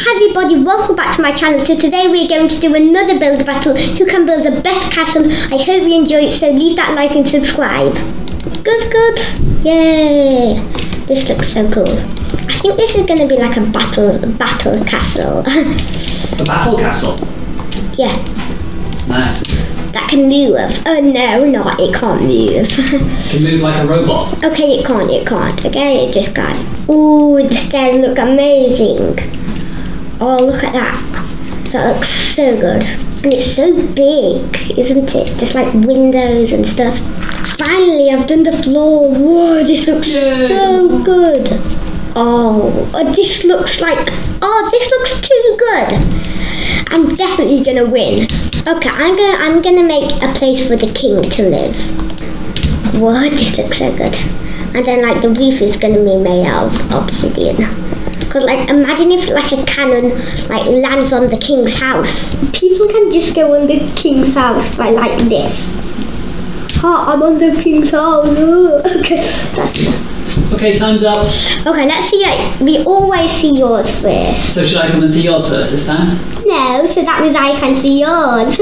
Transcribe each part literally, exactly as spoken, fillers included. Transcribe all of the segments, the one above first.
Hi everybody, welcome back to my channel. So today we're going to do another build battle. Who can build the best castle? I hope you enjoy it, so leave that like and subscribe. Good, good. Yay. This looks so cool. I think this is going to be like a battle battle castle. A battle castle? Yeah. Nice. That can move. Oh no, not. It can't move. Can move like a robot? Okay, it can't, it can't. Okay, it just can't. Ooh, the stairs look amazing. Oh, look at that. That looks so good. And it's so big, isn't it? Just like windows and stuff. Finally, I've done the floor. Whoa, this looks Yay. so good. Oh, oh, this looks like... Oh, this looks too good. I'm definitely gonna win. Okay, I'm gonna I'm gonna make a place for the king to live. Whoa, this looks so good. And then like the roof is gonna be made out of obsidian. Cause like imagine if like a cannon like lands on the king's house. People can just go on the king's house by like this. Oh, I'm on the king's house. Oh, okay, that's enough. Okay, time's up. Okay, let's see it. We always see yours first. So should I come and see yours first this time? No, so that means I can see yours.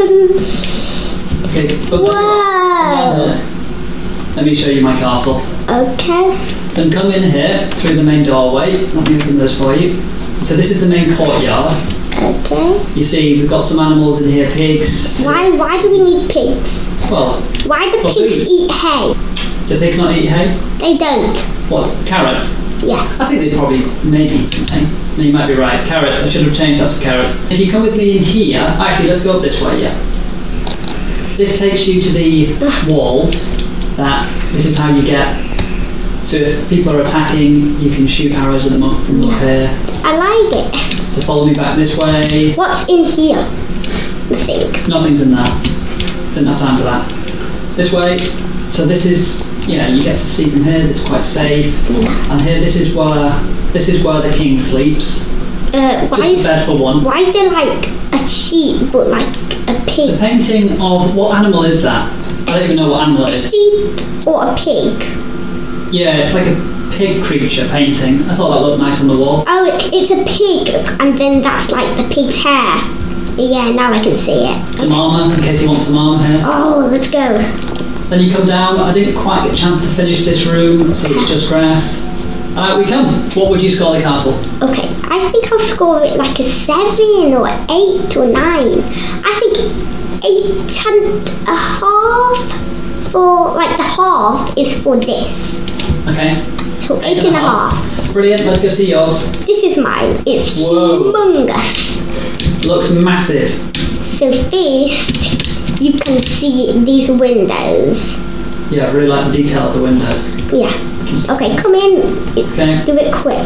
Okay, but Whoa! Let me show you my castle. Okay. So come in here through the main doorway. Let me open those for you. So this is the main courtyard. Okay. You see, we've got some animals in here, pigs. Why? Why do we need pigs? Well, why do pigs food. eat hay? Do pigs not eat hay? They don't. What, carrots? Yeah. I think they probably maybe eat some hay. No, you might be right. Carrots. I should have changed that to carrots. If you come with me in here, actually, let's go up this way. Yeah. This takes you to the walls. That this is how you get. So if people are attacking, you can shoot arrows at them up from yeah. up here. I like it. So follow me back this way. What's in here? Nothing. Nothing's in there. Didn't have time for that. This way. So this is, yeah, you get to see from here. It's quite safe. Yeah. And here, this is where this is where the king sleeps. Uh, why Just is, a bed for one. Why is there like a sheep but like a pig? It's a painting of what animal is that? I don't even know what animal it is. A sheep or a pig? Yeah, it's like a pig creature painting. I thought that looked nice on the wall. Oh, it, it's a pig, and then that's like the pig's hair. Yeah, now I can see it. Some armour, in case you want some armour here. Oh, let's go. Then you come down. I didn't quite get a chance to finish this room, so it's just grass. And out we come. What would you score the castle? Okay, I think I'll score it like a seven or eight or nine. I think eight and a half for, like the half is for this. Okay. So eight, eight and, and a half. half. Brilliant, let's go see yours. This is mine. It's Whoa. humongous. Looks massive. So first, you can see these windows. Yeah, I really like the detail of the windows. Yeah. Okay, come in. Okay. Do it quick.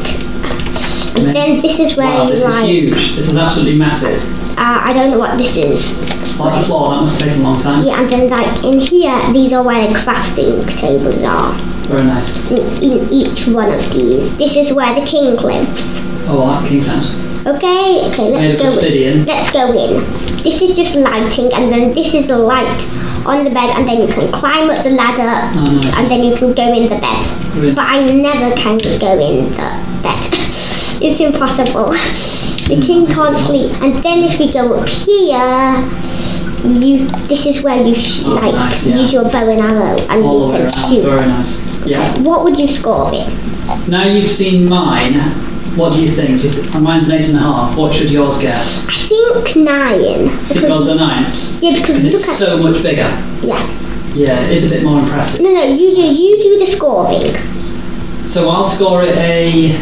And okay. Then this is where wow, you this like... is huge. This is absolutely massive. Uh, I don't know what this is. Like the floor, that must have taken a long time. Yeah, and then like in here, these are where the crafting tables are. Very nice. In, in each one of these. This is where the king lives. Oh, I like the king's house. Okay, okay, let's go in. Let's go in. This is just lighting, and then this is the light on the bed, and then you can climb up the ladder, oh, nice. and then you can go in the bed. Brilliant. But I never can go in the bed. It's impossible. The king can't sleep. And then if we go up here, you this is where you sh oh, like nice, yeah. use your bow and arrow, and all you the way can around. shoot. Very nice. Yeah. Okay, what would you score it? Now you've seen mine. What do you think? Do you th mine's an eight and a half. What should yours get? I think nine. Because yours a nine. Yeah, because look it's at so much bigger. Yeah. Yeah, it is a bit more impressive. No, no, you do you do the scoring. So I'll score it a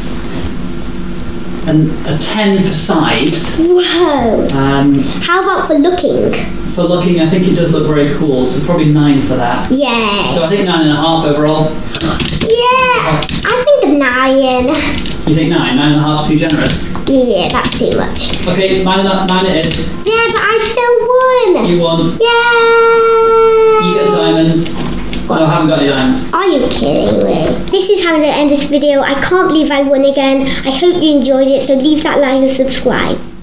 an, a ten for size. Whoa. Um, How about for looking? For looking, I think it does look very cool. So probably nine for that. Yeah. So I think nine and a half overall. Yeah, I think nine. You think nine? Nine and a half too generous? Yeah, that's too much. Okay, nine, and nine it is. Yeah, but I still won. You won. Yay! You get the diamonds. Oh, no, I haven't got any diamonds. Are you kidding me? This is how I'm going to end this video. I can't believe I won again. I hope you enjoyed it, so leave that like and subscribe.